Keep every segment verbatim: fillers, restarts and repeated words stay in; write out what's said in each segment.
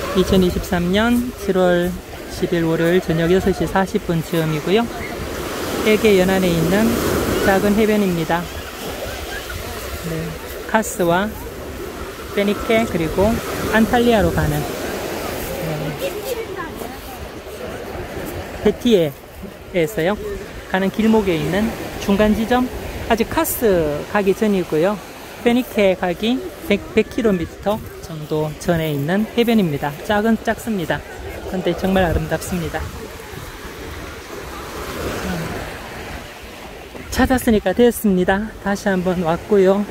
이천이십삼 년 칠월 십일 월요일 저녁 여섯 시 사십 분쯤이고요. 에게 연안에 있는 작은 해변입니다. 네, 카스와 페니케 그리고 안탈리아로 가는 네, 베티에에서요 가는 길목에 있는 중간 지점, 아직 카스 가기 전이고요. 페니케 가기 백 킬로미터 정도 전에 있는 해변입니다. 작은 작습니다. 근데 정말 아름답습니다. 찾았으니까 됐습니다. 다시 한번 왔고요.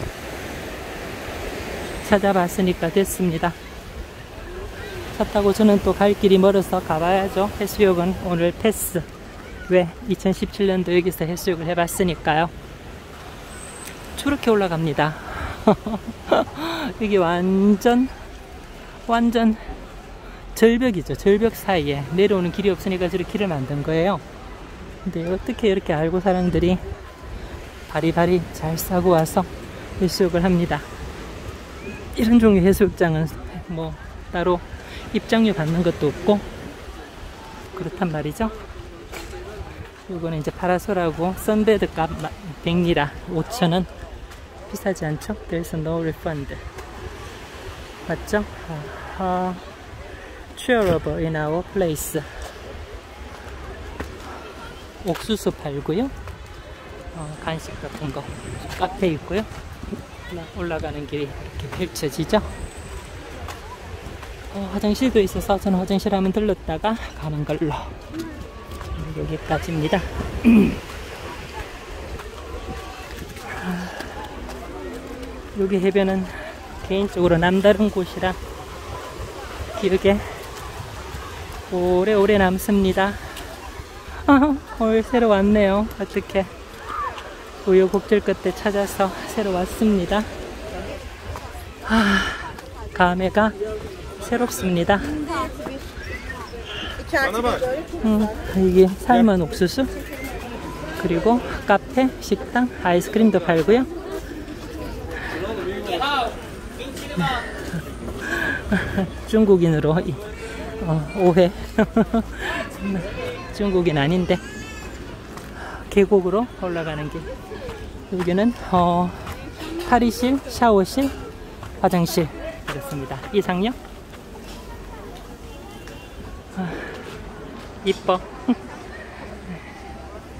찾아봤으니까 됐습니다. 차 타고 저는 또 갈 길이 멀어서 가봐야죠. 해수욕은 오늘 패스. 왜? 이천십칠 년도 여기서 해수욕을 해봤으니까요. 저렇게 올라갑니다. 이게 완전 완전 절벽이죠. 절벽 사이에 내려오는 길이 없으니까 저렇게 길을 만든 거예요. 근데 어떻게 이렇게 알고 사람들이 바리바리 잘 싸고 와서 해수욕을 합니다. 이런 종류 해수욕장은 뭐 따로 입장료 받는 것도 없고 그렇단 말이죠. 이거는 이제 파라솔하고 선베드 값 백 리라 오천 원. 비싸지 않죠? There's no refund. 맞죠? uh, Cheerable in our place. 옥수수 팔고요. 어, 간식 같은 거. 카페 있고요. 올라가는 길이 이렇게 펼쳐지죠. 어, 화장실도 있어서 저는 화장실 한번 들렀다가 가는 걸로. 여기까지입니다. 여기 해변은 개인적으로 남다른 곳이라 기억에 오래오래 남습니다. 아, 오늘 새로 왔네요. 어떻게 우여곡절 끝에 찾아서 새로 왔습니다. 아, 감회가 새롭습니다. 음, 이게 삶은 옥수수 그리고 카페, 식당, 아이스크림도 팔고요. 중국인으로 어, 오해. 중국인 아닌데 계곡으로 올라가는 길. 여기는 어, 탈의실, 샤워실, 화장실 그렇습니다. 이상요? 아, 이뻐.